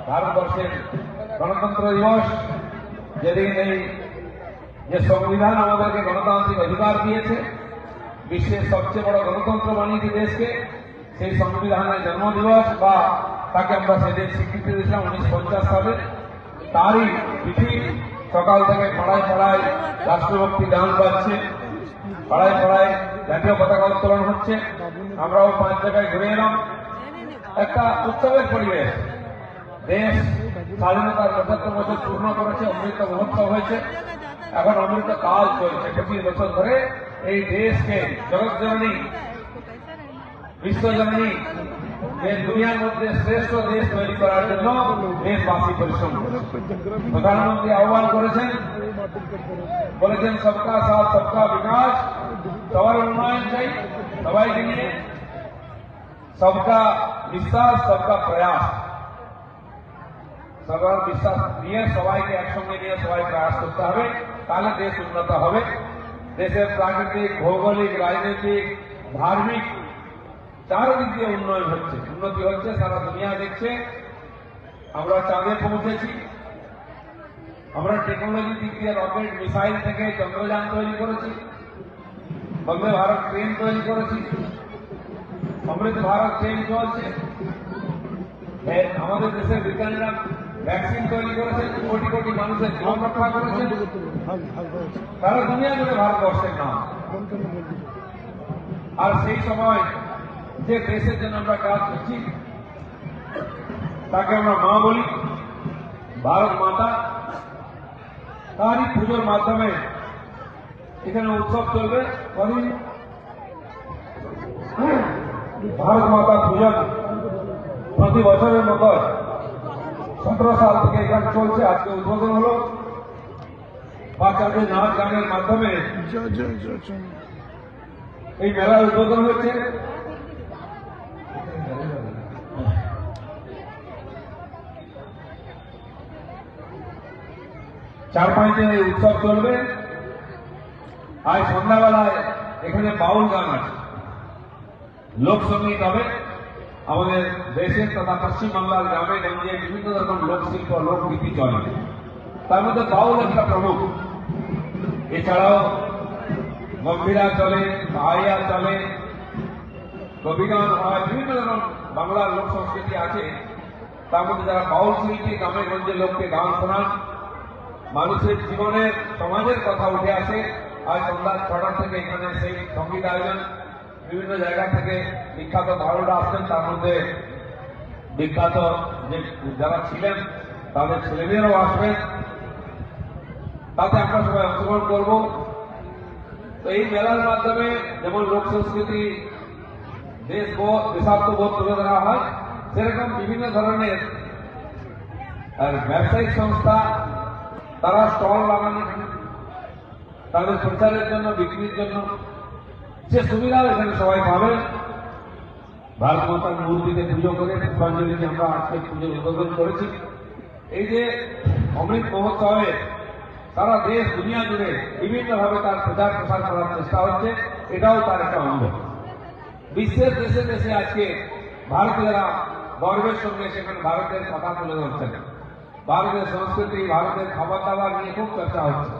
ভারতবর্ষের গণতন্ত্র দিবস, যেদিন এই যে সংবিধান আমাদেরকে গণতান্ত্রিক অধিকার দিয়েছে, বিশ্বের সবচেয়ে বড় গণতন্ত্র বানিয়েছে দেশকে, সেই সংবিধানের জন্মদিবস বা তাকে আমরা সেদিন স্বীকৃতি দিয়েছিলাম 1950 সালে। তারই তিথি সকাল থেকে পাড়ায় পাড়ায় রাষ্ট্রভক্তি গান বাজছে, পাড়ায় পাড়ায় জাতীয় পতাকা উত্তোলন হচ্ছে। আমরাও 5 জায়গায় ঘুরে এলাম। একটা উৎসবের পরিবেশ। দেশ স্বাধীনতার 75 বছর পূর্ণ করেছে, অমৃত মহোৎসব হয়েছে, এখন অমৃত কাল চলছে। 25 বছর ধরে এই দেশকে জগৎজননী, বিশ্বজননী, দুনিয়ার মধ্যে শ্রেষ্ঠ দেশ তৈরি করার জন্য দেশবাসী পরিশ্রম করেছে। প্রধানমন্ত্রী আহ্বান করেছেন, বলেছেন সবকা সাথ সবকা বিকাশ, সবার উন্নয়ন চাই, সবাইকে নিয়ে, সবকা বিশ্বাস সবকা প্রয়াস। সবার বিশ্বাস নিয়ে সবাইকে একসঙ্গে নিয়ে সবাই প্রয়াস করতে হবে, তাহলে দেশ উন্নত হবে। দেশের প্রাকৃতিক, ভৌগোলিক, রাজনৈতিক, ধার্মিক চারদিক দিয়ে উন্নয়ন হচ্ছে, উন্নতি হচ্ছে, সারা দুনিয়া দেখছে। আমরা চাঁদে পৌঁছেছি, আমরা টেকনোলজি দিক দিয়ে রকেট, মিসাইল থেকে চন্দ্রযান তৈরি করেছি, বন্দে ভারত ট্রেন তৈরি করেছি, অমৃত ভারত ট্রেন চলছে। আমাদের দেশের বিজ্ঞানীরা ভ্যাকসিন তৈরি করেছেন, কোটি কোটি মানুষের জীবন রক্ষা করেছেন। সারা দুনিয়া জুড়ে ভারতবর্ষের নাম। আর সেই সময় যে দেশের জন্য আমরা কাজ করছি তাকে আমরা মা বলি, ভারত মাতা। তারই পুজোর মাধ্যমে এখানে উৎসব চলবে। ভারত মাতা পূজন প্রতি বছরের মতো 17 সাল থেকে এখানে চলছে। আজকে উদ্বোধন হলো। বাচ্চাদের নাচ গানের মাধ্যমে এই মেলার উদ্বোধন হয়েছে। চার 5 দিন এই উৎসব চলবে। আজ সন্ধ্যাবেলায় এখানে বাউল গান আছে, লোকসঙ্গীত হবে। আমাদের দেশের তথা পশ্চিমবাংলার গ্রামে গঞ্জে বিভিন্ন রকম লোকশিল্প, লোকগীতি চলে, তার মধ্যে বাউল একটা প্রমুখ। এছাড়াও গম্ভীরা চলে, ভাইয়া চলে, কবিগান হয়, বিভিন্ন রকম বাংলার লোক সংস্কৃতি আছে। তার মধ্যে যারা বাউল শিল্পী গ্রামে গঞ্জে লোককে গান শোনান, মানুষের জীবনের, সমাজের কথা উঠে আসে। আজ সন্ধ্যা 6টা থেকে এখানে সেই সঙ্গীত আয়োজন। বিভিন্ন জায়গা থেকে বিখ্যাত বাউলরা আসবেন, তার মধ্যে বিখ্যাত যে যারা ছিলেন তাদের ছেলেমেয়েরাও আসবেন। তাতে আমরা সবাই অংশগ্রহণ করব। তো এই মেলার মাধ্যমে যেমন লোক সংস্কৃতি, দেশাত্মবোধ তুলে ধরা হয়, সেরকম বিভিন্ন ধরনের ব্যবসায়িক সংস্থা তারা স্টল লাগানো, তাদের প্রচারের জন্য, বিক্রির জন্য যে সুবিধাও এখানে সবাই পাবেন। ভারত মাতার মূর্তিতে পুজো করে পুষ্পাঞ্জলিতে আমরা আজকে পুজোর উদ্বোধন করেছি। এই যে অমৃত মহোৎসবে সারা দেশ দুনিয়া জুড়ে বিভিন্নভাবে তার প্রচার প্রসার করার চেষ্টা হচ্ছে, এটাও তার একটা অঙ্গ। বিশ্বের দেশে দেশে আজকে ভারতীয়রা গর্বের সঙ্গে সেখানে ভারতের কথা তুলে ধরছেন। ভারতের সংস্কৃতি, ভারতের খাবার দাবার নিয়ে খুব চর্চা হচ্ছে।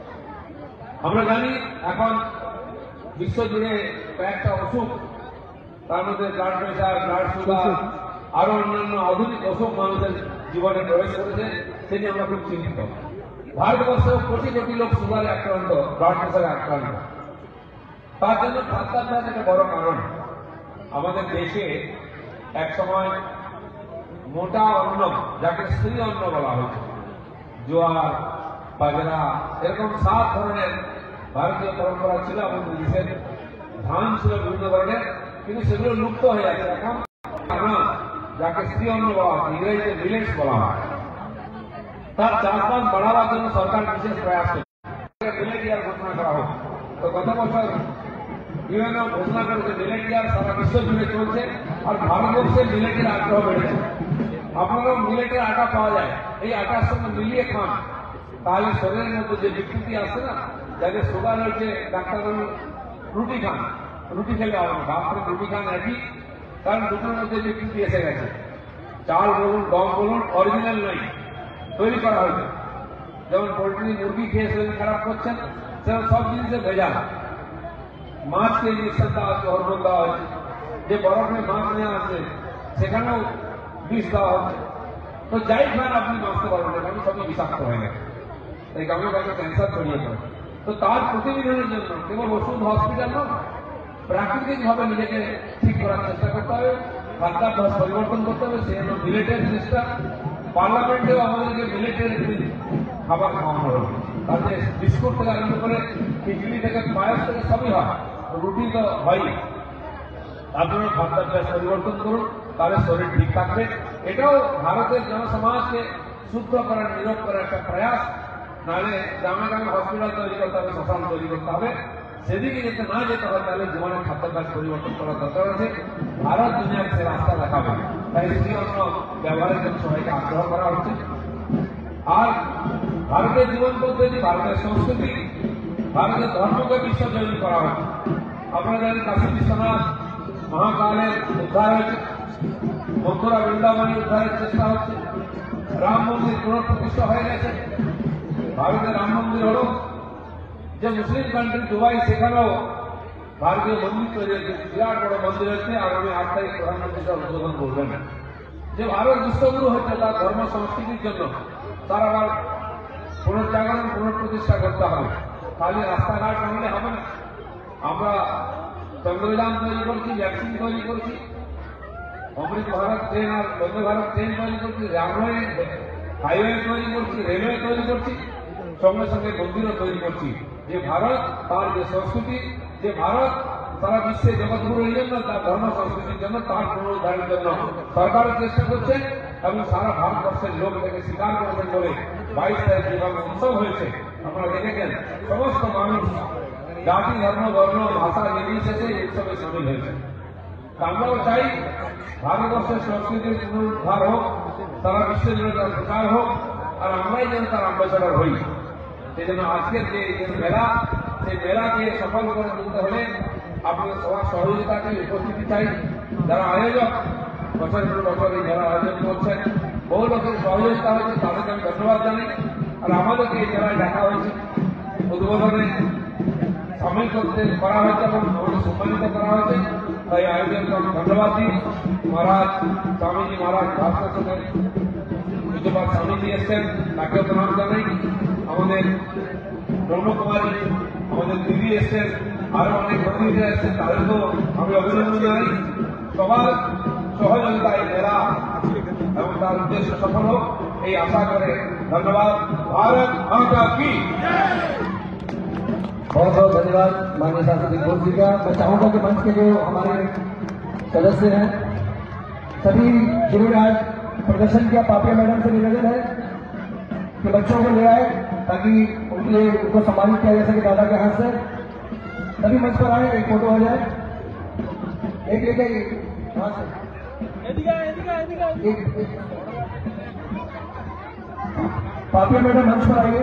আমরা জানি এখন বিশ্বজুড়ে কয়েকটা অসুখ, তার মধ্যে ব্লাড প্রেশার, ব্লাড সুগার, আরো অন্যান্য আধুনিক অসুখ মানুষের জীবনে প্রবেশ করেছে। সে নিয়ে আমরা খুব চিন্তিত। ভারতবর্ষেও কোটি কোটি লোক সুগারে আক্রান্ত, ব্লাড প্রেশারে আক্রান্ত। তার জন্য খাদ্যাভ্যাস একটা বড় কারণ। আমাদের দেশে এক সময় মোটা অন্ন, যাকে স্ত্রী অন্ন বলা হয়েছে, জোয়ার, বাজরা, এরকম 7 ধরনের ভারতীয় পরম্পরা ছিল। আমাদের দেশের ধান ছিল বিভিন্ন ধরনের, কিন্তু সেগুলো লুপ্ত হয়ে যাচ্ছে। এখন যাকে স্ত্রী অন্ন বলা হয়, ইংরেজিতে মিলেটস বলা হয়, তার চাষবাস বাড়াবার জন্য সরকার বিশেষ প্রয়াস করছে। মিলেট ইয়ার ঘোষণা করা হোক। তো গত বছর ইউএনও ঘোষণা করেছে মিলেট ইয়ার সারা বিশ্ব জুড়ে চলছে, আর ভারতবর্ষে মিলেটের আগ্রহ বেড়েছে। আপনারাও মিলেটের আটা পাওয়া যায়, এই আটার সঙ্গে মিলিয়ে খান, তাহলে শরীরের মধ্যে যে বিকৃতি আসছে না, যাদের সুগার হয়েছে, ডাক্তারবাবু রুটি খান, রুটি খেলে হবে না, ভাত করে রুটি খান একই, কারণ দুটোর মধ্যে বিকৃতি এসে গেছে। চাল বলুন গম বলুন অরিজিনাল নয়, তৈরি করা হয়েছে। যেমন পোল্ট্রি মুরগি খেয়ে শরীর খারাপ করছেন, সেরকম সব জিনিসে ভেজাল। মাছকে ইঞ্জেকশন দেওয়া হচ্ছে, হরমোন দেওয়া হচ্ছে। যে বরফে মাছ নিয়ে আসছে সেখানেও বিষ দেওয়া হচ্ছে। তো যাই খান আপনি বাঁচতে পারবেন না, কারণ সবই বিষাক্ত হয়ে গেছে। তাই কারণে কাউকে ক্যান্সার ছড়িয়ে পড়ে। তো তার প্রতিবিধানের জন্য কেবল ওষুধ হসপিটাল নয়, প্রাকৃতিক ভাবে নিজেকে ঠিক করার চেষ্টা করতে হবে, খাদ্যাভ্যাস পরিবর্তন করতে হবে। সেই জন্য মিলেটের জিনিসটা পার্লামেন্টেও আমাদেরকে মিলেটের খাবার খাওয়ানো হবে। তাতে বিস্কুট থেকে আরম্ভ করে খিচুড়ি থেকে পায়েস থেকে সবই হয়, রুটি তো হয়ই। আপনারা খাদ্যাভ্যাস পরিবর্তন করুন, তাহলে শরীর ঠিক থাকবে। এটাও ভারতের জনসমাজকে শুদ্ধ করার, নীরব করার একটা প্রয়াস। নাহলে গ্রামে গ্রামে হসপিটাল তৈরি করতে হবে, শ্মশান তৈরি করতে হবে। সেদিকে যেতে না যেতে হয়, তাহলে জীবনের খাদ্যাভ্যাস পরিবর্তন করার দরকার আছে। ভারত দুনিয়ার সে রাস্তা দেখাবে। তাই সেই অন্য ব্যবহারের জন্য সবাইকে আগ্রহ করা হচ্ছে। আর ভারতের জীবন পদ্ধতি, ভারতের সংস্কৃতি, ভারতের ধর্মকে বিশ্বজয়ী করা হচ্ছে। আপনারা জানেন কাশী বিশ্বনাথ মহাকালের উদ্ধার হয়েছে, মথুরা বৃন্দাবনী উদ্ধারের চেষ্টা হচ্ছে, রাম মন্দির পুনঃপ্রতিষ্ঠা হয়ে গেছে। ভারতের রাম মন্দির হল যে মুসলিম কান্ট্রি দুবাই, সেখানেও ভারতীয় মন্দির তৈরি হয়েছে, বিরাট বড় মন্দির হচ্ছে। আগামী 8 তারিখ প্রধানমন্ত্রী উদ্বোধন করবেন। যে ভারত বিশ্বগুরু হচ্ছে, তার ধর্ম সংস্কৃতির জন্য তার আবার পুনর্জাগরণ, পুনঃপ্রতিষ্ঠা করতে হবে। খালি রাস্তাঘাট বানালে হবে না। আমরা চন্দ্রযান তৈরি করছি, ভ্যাকসিন তৈরি করছি, অমৃত ভারত ট্রেন আর বন্দে ভারত ট্রেন তৈরি করছি, রানওয়ে হাইওয়ে তৈরি করছি, রেলওয়ে তৈরি করছি, সঙ্গে সঙ্গে মন্দিরও তৈরি করছি। যে ভারত তার যে সংস্কৃতি, যে ভারত সারা বিশ্বে জগৎগুরু এই জন্য, তার ধর্ম সংস্কৃতির জন্য, তার পুনরুদ্ধারের জন্য সরকারের চেষ্টা করছে। এবং সারা ভারতবর্ষের লোক এটাকে স্বীকার করেছেন বলে 22 তারিখ যেভাবে উৎসব হয়েছে আপনারা দেখেছেন, সমস্ত মানুষ জাতি, ধর্ম, বর্ণ, ভাষা নির্বিশেষে এই উৎসবে সামিল হয়েছে। আমরাও চাই ভারতবর্ষের সংস্কৃতির পুনরুদ্ধার হোক, সারা বিশ্বের জন্য তার প্রচার হোক, আর আমরাই যেন তার অ্যাম্বাসেডর হই। সেই জন্য আজকের যে মেলা, সেই মেলাকে সফল করে তুলতে হলে আপনাদের সবার সহযোগিতাকে উপস্থিতি চাই। যারা আয়োজক বছরের পর বছর এই মেলা আয়োজন করছেন, বহু লোকের সহযোগিতা হয়েছে, তাদেরকে আমি ধন্যবাদ জানাই। আর আমাদেরকে এই মেলায় দেখা হয়েছে, উদ্বোধনে সামিল করতে করা হয়েছে এবং আমাদের সম্মানিত করা হয়েছে। তাই আয়োজনকে আমি ধন্যবাদ দিই। মহারাজ স্বামীজি, মহারাজ ভারতের বিদ্যমান স্বামীজি এসছেন, তাকেও প্রণাম জানাই। আমাদের ব্রহ্মকুমারী, আমাদের দিদি এসছেন, আরো অনেক প্রতিনিধিরা এসছেন, তাদেরকেও আমি অভিনন্দন জানাই। সবার সহযোগিতায় মেলা এবং তার উদ্দেশ্য সফল হোক, এই আশা করে ধন্যবাদ। भारत माता की बहुत बहुत धन्यवाद माननीय सांसद घोष जी का। मैं चाहूंगा कि मंच के जो हमारे सदस्य हैं सभी जिन्होंने आज प्रदर्शन किया, पापिया मैडम से निवेदन है कि बच्चों को ले आए ताकि उनको सम्मानित किया जा सके दादा के हाथ से। सभी मंच पर आए, एक फोटो हो जाए, एक लेके वहां से पापिया मैडम मंच पर आइए।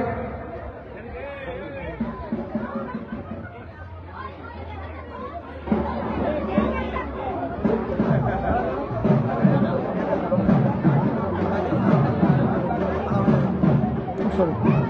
Sorry.